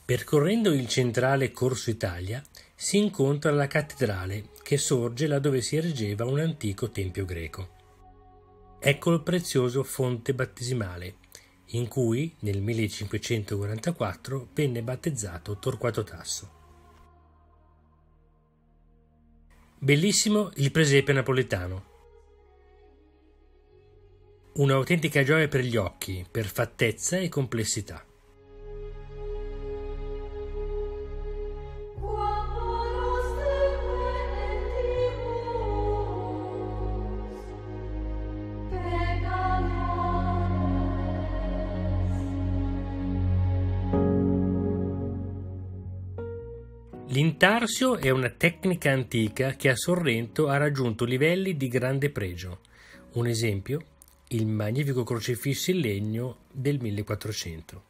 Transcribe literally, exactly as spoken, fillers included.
Percorrendo il centrale Corso Italia si incontra la cattedrale che sorge laddove si ergeva un antico tempio greco. Ecco il prezioso fonte battesimale, in cui nel millecinquecentoquarantaquattro venne battezzato Torquato Tasso. Bellissimo il presepe napoletano. Un'autentica gioia per gli occhi, per fattezza e complessità. L'intarsio è una tecnica antica che a Sorrento ha raggiunto livelli di grande pregio. Un esempio, il magnifico crocifisso in legno del millequattrocento.